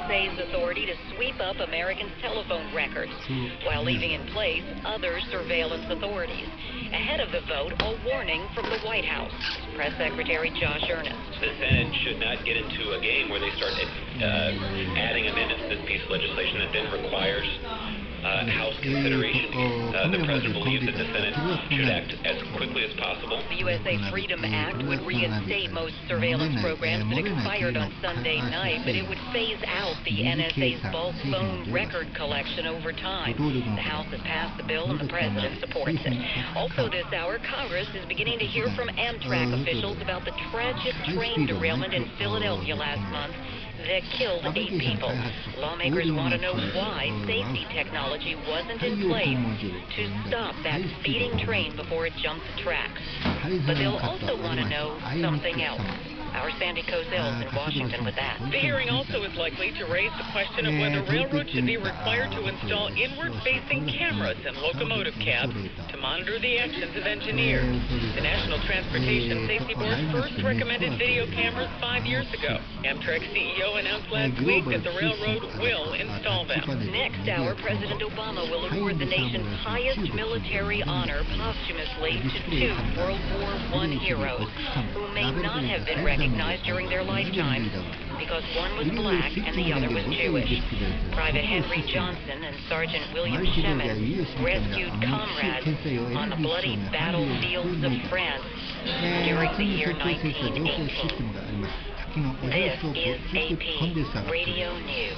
NSA's authority to sweep up Americans' telephone records while leaving in place other surveillance authorities. Ahead of the vote, a warning from the White House. Press Secretary Josh Earnest. The Senate should not get into a game where they start adding amendments to this piece of legislation that then requires House consideration. The President believes that the Senate should act as quickly as possible. The USA Freedom Act would reinstate most surveillance programs that expired on Sunday night, but it would phase out the NSA's bulk phone record collection over time. The House has passed the bill and the President supports it. Also this hour, Congress is beginning to hear from Amtrak officials about the tragic train derailment in Philadelphia last month that killed 8 people. Lawmakers want to know why safety technology wasn't in place to stop that speeding train before it jumped the tracks. But they'll also want to know something else. Our Sandy Kozel in Washington with that. The hearing also is likely to raise the question of whether railroads should be required to install inward-facing cameras in locomotive cabs to monitor the actions of engineers. The National Transportation Safety Board first recommended video cameras 5 years ago. Amtrak CEO announced last week that the railroad will install them. Next hour, President Obama will award the nation's highest military honor posthumously to 2 World War I heroes who may not have been recognized during their lifetimes because one was black and the other was Jewish. Private Henry Johnson and Sergeant William Shemin rescued comrades on the bloody battlefields of France during the year 1918. This is AP Radio News.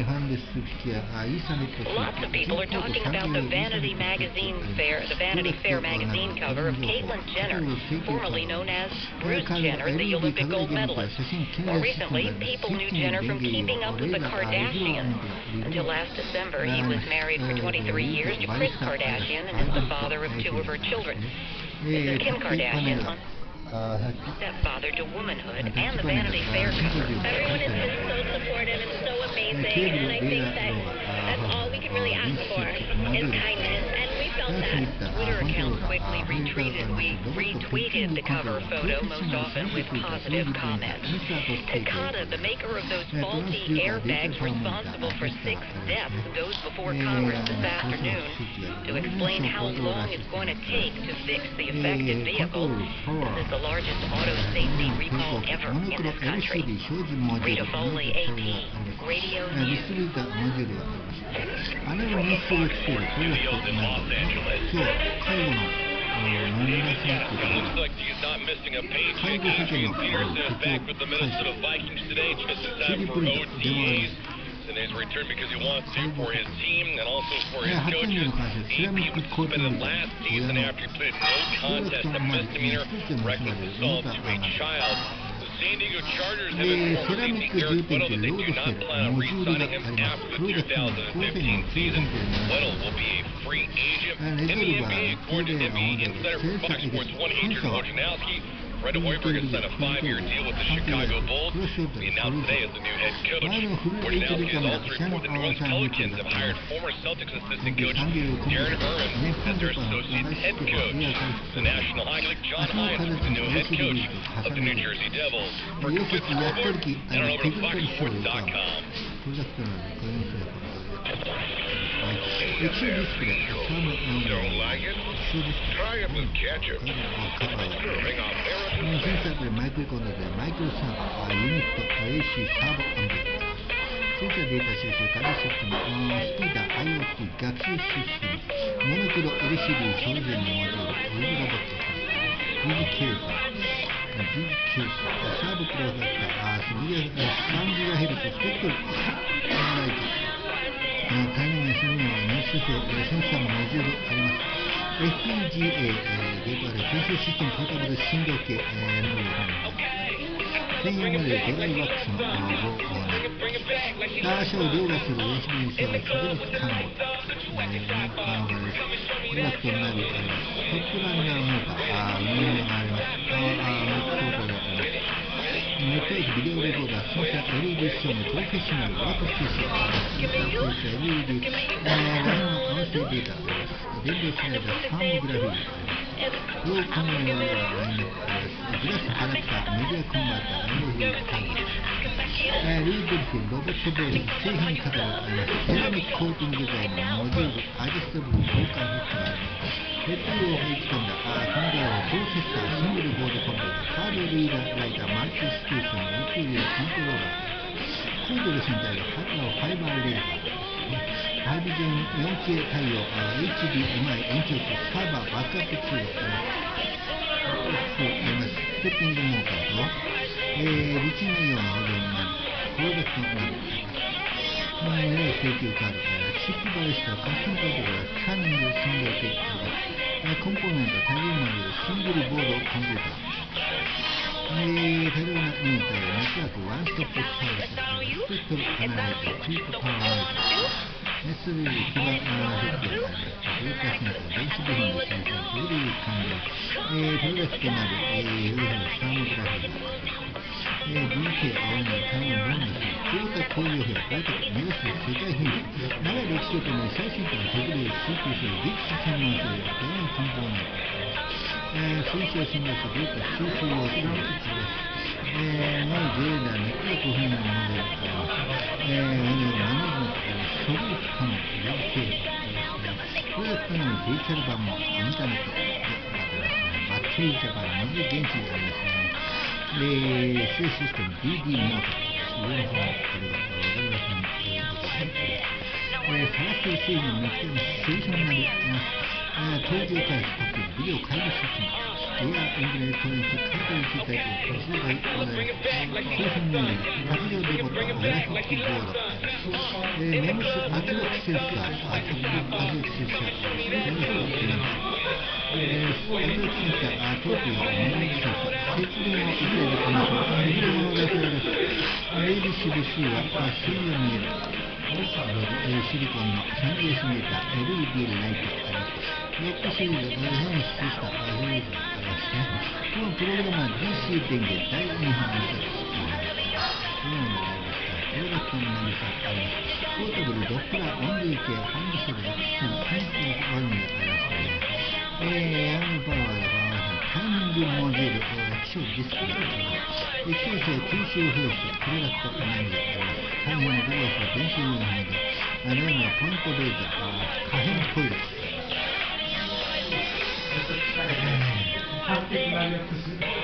Lots of people are talking about the Vanity Fair magazine cover of Caitlyn Jenner, formerly known as Bruce Jenner, the Olympic gold medalist. More recently, people knew Jenner from Keeping Up with the Kardashians. Until last December, he was married for 23 years to Kris Kardashian and is the father of 2 of her children. This is Kim Kardashian, stepfather to womanhood, and the Vanity Fair cover. Everyone has been so supportive and so amazing, and I think that's all we can really ask for is kindness, and we felt that. Twitter accounts quickly retweeted the cover photo, most often with positive comments. Takata, the maker of those faulty airbags responsible for 6 deaths, goes before Congress this afternoon to explain how long it's going to take to fix the affected vehicle. This is the largest auto safety recall ever in this country. Rita Foley, AP Radio News. Studios in Los Angeles. Looks like he's not missing a paycheck. Adrian Peterson is back with the Minnesota Vikings today, just in time for OTAs. And he's returned because he wants to for his team and also for his coaches. AP was suspended last season after he pleaded no contest to misdemeanor reckless assault to a child. The San Diego Chargers have informed safety Eric Weddle that they do not plan on re-signing him after the 2015 season. Weddle will be a free agent in the NBA, according to NBA insider for Fox Sports 1 Adrian Wojnarowski. Fred Hoiberg has signed a 5-year deal with the Chicago Bulls. He announced today as the new head coach. Wojnarowski has also reported the New Orleans Pelicans have hired former Celtics assistant coach Darren Erwin as their associate head coach. The National Hockey League, John Hines, is the new head coach of the New Jersey Devils. For complete scoreboard, head on over to FoxSports.com. Don't like it? Try it with ketchup. Serving American マイクロコントでマイクロサーバー、ユニット、AC サーボアンド。ついたデータ収集管理システム、スピーダー、IoT、学習システム、モノクロ LCD 標準のモジュール、ウェブロボット、ビズケース、サーボプロダクター、3GHz スペクトル、ライト。対面するのは入手性、センサーのモジュールあります。FPGA、ゲートアレイ、検証システムポータブル振動系、専用モデルドライワックスの5、ターシャを凌駕する USB インストール、確実可能。プロダクトになる、トップランナーモーター、運用があります。パワーモーターがあります。ネットビデオレコーダー、センサー LED 照明、プロフェッショナル、ワークスペース、センサープロセット LED、音声データ、電動スライダー、サーモグラフィー、ローカメラがグラスキャラクター、メディアコンバーター、メモリーカード。 ルーベルフロボットボール製品カタログあります。セラミックコーティング材のモジュールアジスタブル交換ホットがあります。ヘッドを配置込んだコンベヤープロセッサーシングルボードコンベヤーカードリーダーライターマルチステーションの奥入れコントローラーコードレスに対するファイバーレーダーハイビジョン 4K 対応 HDMI 延長機サーバーバックアップツールあります。ステッピングモーターと、リチウムイオンの保存になるプロダクトになる請求カードチップバレスタカスタムカードからスキャニング信号機コンポーネント多重モデルシングルボードコンピューター多様なユニットやネットワークワンストップサービススペクトルアナライザークリップパワーライザーSB 基板設計があります。ブローカーセンター、電子部品で生産する関連、プロダクトなる、サーモグラフィーがあります。BK 青森タウンボンドス大田工業フェア大田目指す世界品質長い歴史とともに最新端のテクノロジーを追求する技術専門性をドローンコンポーネント水晶信号機データ収集用プラントツです。ノイズレーダーネットワーク不明のモデルソリュースカモン連携プロダクトのデジタル版もインターネットでバッテリージャパン二次電池がありますね。で、システム DD モーター上の方これが我々さんということで、サラス製品の中に製品なり搭乗開発パッケージビデオ会議システムエアイングレートレンチカートリッジタイプ数台製品名卓上デコットグラフィックボードメムス圧力センサー圧力センサー圧力センサートークのメモリセンサー節電を受け入れてみましょう。入れ物だけです。ABC 部数は水を見えるシリコンの 30S メーター LED ライトロックシリーズ変質したシリーズがありましてこのプログラムは DC 電源大音波印刷式になりますプロダクトになりますありますポータブルドップラー温流計ハンドセルアクションコントロールワンがありますヤングパワーでタイミングモジュール気象ディスプレイ気象性吸収フォースプロダクトになります大変なデバイスは電子用のもので例えばポイントレーザー可変トイレ完璧なリラックス